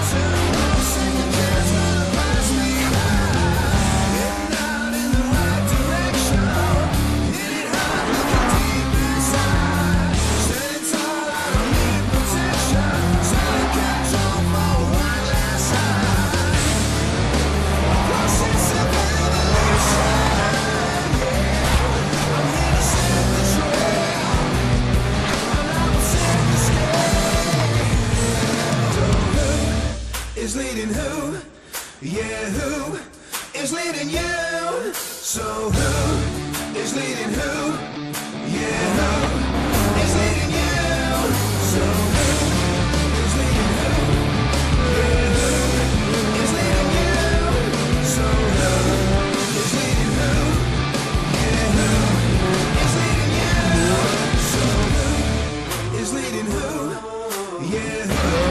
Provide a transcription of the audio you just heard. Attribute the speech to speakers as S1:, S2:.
S1: Is leading who? Yeah, who is leading you? So who is leading who? Yeah, who is leading you? So who is leading who? Yeah, who is leading you? So who is leading who? Yeah, who is leading you? So who is leading who? Yeah, who